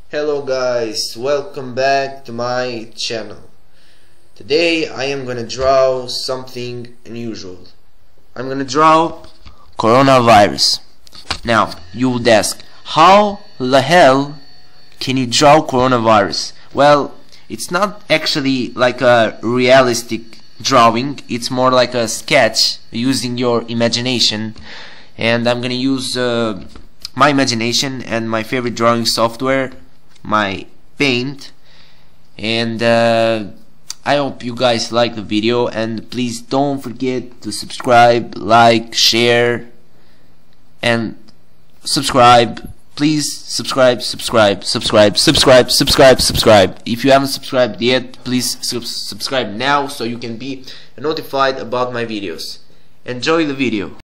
Hello guys, welcome back to my channel. Today I am gonna draw something unusual. I'm gonna draw coronavirus. Now you would ask, how the hell can you draw coronavirus? Well, it's not actually like a realistic drawing, it's more like a sketch using your imagination, and I'm gonna use my imagination and my favorite drawing software, my Paint. And I hope you guys like the video, and please don't forget to subscribe, like, share, and subscribe. Please subscribe. If you haven't subscribed yet, please subscribe now so you can be notified about my videos. Enjoy the video.